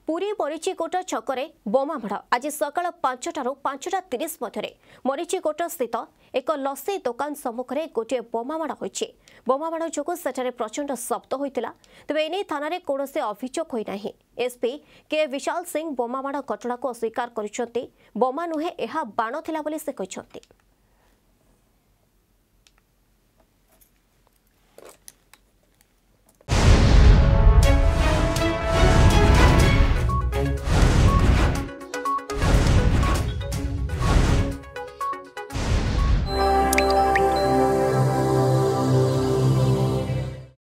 पुरी मरीचिकोट छकरे बोमामाड़ आज सकाल 5टारू 5:30 मध्य मरीचिकोट स्थित एक लस्सी दुकान सम्मुखें गोटे बोमामाड़ होइछि। बोमामाड़ जोगु सेठारे प्रचंड शब्द होइतिला। तेबे एने थाना कौन अभियोग होई नाही। एसपी के विशाल सिंह बोमामाड़ घटना को अस्वीकार करिसेंति। बोमा नुहे एहा बाण थिला बोली से कहिसेंति।